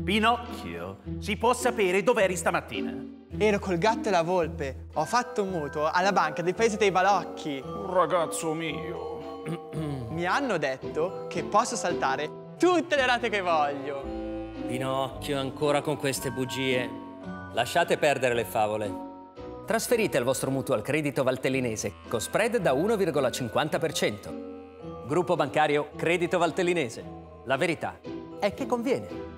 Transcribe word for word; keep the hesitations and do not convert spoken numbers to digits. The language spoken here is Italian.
Pinocchio, si può sapere dov'eri stamattina? Ero col gatto e la volpe. Ho fatto un mutuo alla banca del paese dei balocchi. Un ragazzo mio. Mi hanno detto che posso saltare tutte le rate che voglio. Pinocchio, ancora con queste bugie. Lasciate perdere le favole. Trasferite il vostro mutuo al Credito Valtellinese con spread da uno virgola cinquanta per cento. Gruppo bancario Credito Valtellinese. La verità è che conviene.